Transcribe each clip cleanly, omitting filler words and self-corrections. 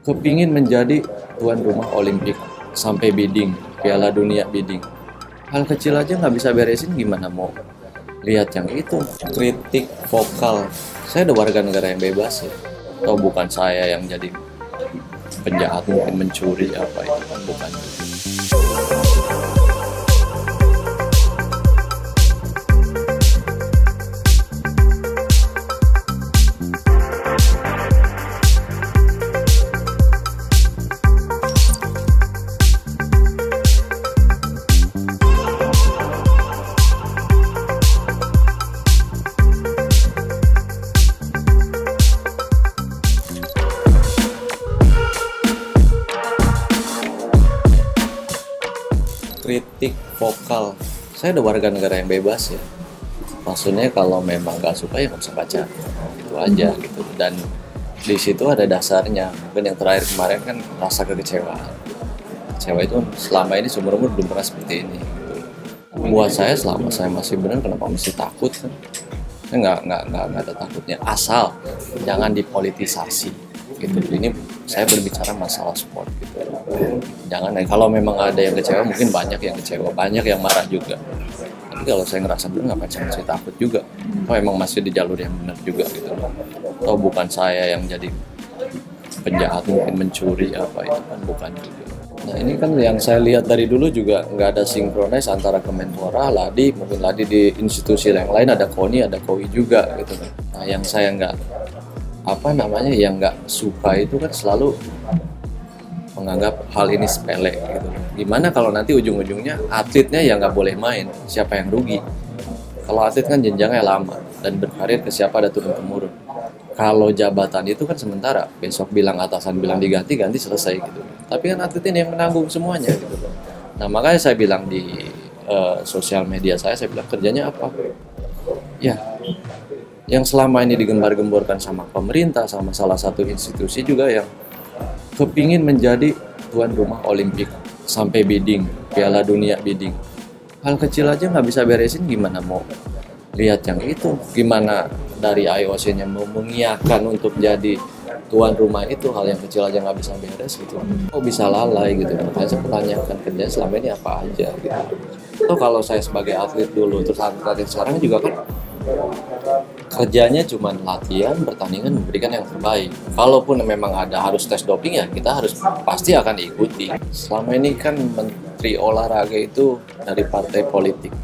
kepingin menjadi tuan rumah Olimpik sampai bidding, Piala Dunia bidding. Hal kecil aja nggak bisa beresin, gimana mau lihat yang itu? Kritik vokal. Saya ada warga negara yang bebas ya. Atau bukan saya yang jadi penjahat, mungkin mencuri apa itu kan bukan. Kritik vokal. Saya ada warga negara yang bebas ya. Maksudnya kalau memang nggak suka ya nggak usah baca, itu aja gitu. Dan di situ ada dasarnya. Mungkin yang terakhir kemarin kan rasa kekecewaan. Kecewa itu selama ini seumur umur belum pernah seperti ini. Gitu. Buat saya selama saya masih benar, kenapa mesti takut kan? Saya nggak ada takutnya. Asal jangan dipolitisasi. Gitu. Ini saya berbicara masalah sport gitu. Jangan, kalau memang ada yang kecewa, mungkin banyak yang kecewa, banyak yang marah juga. Tapi kalau saya ngerasa benar, ngapain saya masih takut juga? Atau emang masih di jalur yang benar juga gitu. Atau bukan saya yang jadi penjahat, mungkin mencuri apa itu kan bukan juga. Nah ini kan yang saya lihat dari dulu juga nggak ada sinkronis antara Kemenpora, Ladi, mungkin Ladi di institusi yang lain ada KONI, ada KOI juga gitu kan. Nah yang saya yang nggak suka itu kan selalu menganggap hal ini sepele gitu. Gimana kalau nanti ujung-ujungnya atletnya yang nggak boleh main, siapa yang rugi? Kalau atlet kan jenjangnya lama dan berkarir ke siapa ada turun-temurun. Kalau jabatan itu kan sementara, besok bilang atasan bilang diganti selesai gitu. Tapi kan atlet ini yang menanggung semuanya gitu. Nah makanya saya bilang di sosial media saya bilang kerjanya apa? Ya, yang selama ini digembar-gemborkan sama pemerintah, sama salah satu institusi juga yang kepingin menjadi tuan rumah Olimpik sampai bidding, Piala Dunia bidding. Hal kecil aja nggak bisa beresin, gimana mau lihat yang itu? Gimana dari IOC-nya mau mengiyakan untuk jadi tuan rumah itu, hal yang kecil aja nggak bisa beres gitu. Kok bisa lalai gitu? Makanya saya pertanyakan kerja selama ini apa aja gitu. Atau kalau saya sebagai atlet dulu, terus atlet sekarang juga kan kerjanya cuma latihan, pertandingan, memberikan yang terbaik. Kalaupun memang ada harus tes doping ya kita harus pasti akan diikuti. Selama ini kan Menteri Olahraga itu dari partai politik.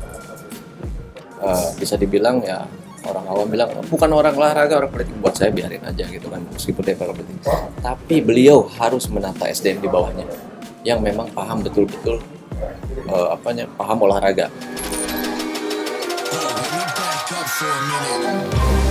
Bisa dibilang ya orang awam bilang bukan orang olahraga, orang politik. Buat saya biarin aja gitu kan, meskipun dia orang politik. Tapi beliau harus menata SDM di bawahnya yang memang paham betul-betul paham olahraga. For a minute.